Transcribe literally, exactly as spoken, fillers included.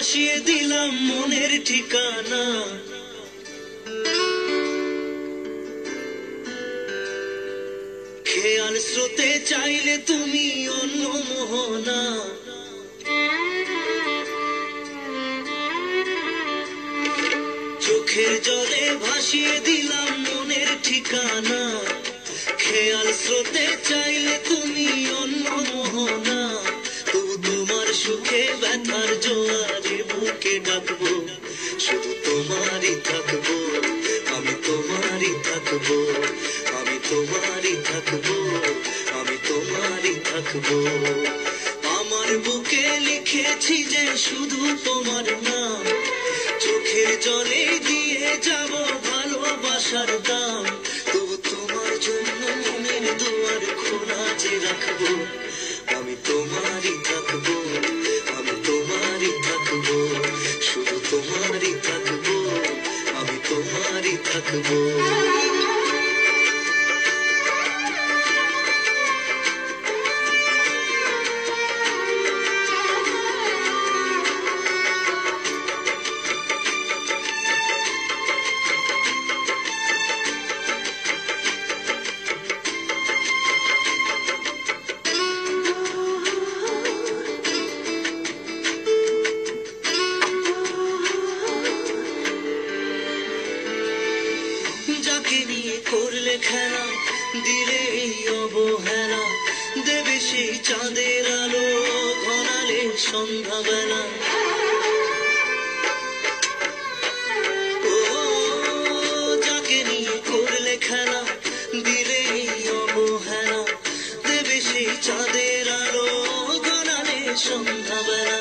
ভাসিয়ে দিলাম মনের ঠিকানা। খেয়াল স্রোতে চাইলে তুমি অন্য মোহনা। চোখের জলে ভাসিয়ে দিলাম মনের ঠিকানা। খেয়াল স্রোতে চাইলে তুমি অন্য মোহনা। তবু তোমার সুখে ব্যথার জোয়ারে বুকে ডাকবো, শুধু তোমারই থাকবো, আমি তোমারই থাকবো, আমি তোমারই থাকবো, আমি তোমারই থাকবো। আমার বুকে লিখেছি যে শুধু তোমার নাম, চোখের জলে দিয়ে যাব ভালোবাসার দাম। তবু তোমার জন্য মনের দুয়ার খোলা যে রাখবো, আমি তোমারই থাকবো, আমি তোমারই থাকবো, শুধু তোমারই থাকবো, আমি তোমারই থাকবো। যাকে নিয়ে করলে খেলা, দিলে এই অবহেলা, দেবে সেই চাঁদের আলো ঘনালে সন্ধ্যাবেলা। ও যাকে নিয়ে করলে খেলা, দিলে এই অবহেলা, দেবে সেই চাঁদের আলো ঘনালে সন্ধ্যাবেলা।